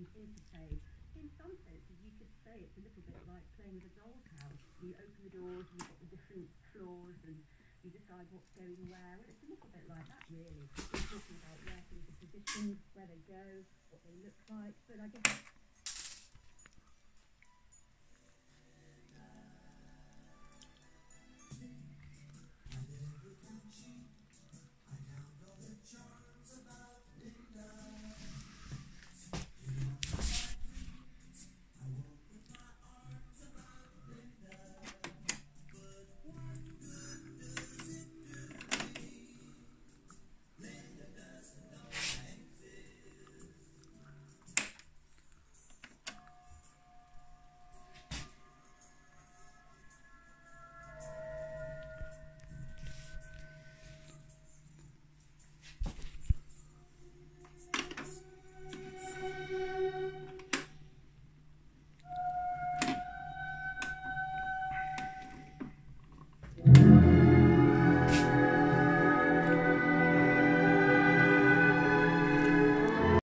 interplay. In some senses, you could say it's a little bit like playing with a doll's house. You open the doors, you've got the different floors, and you decide what's going where. Well, it's a little bit like that, really. We're talking about where things are positioned, where they go, what they look like. But I guess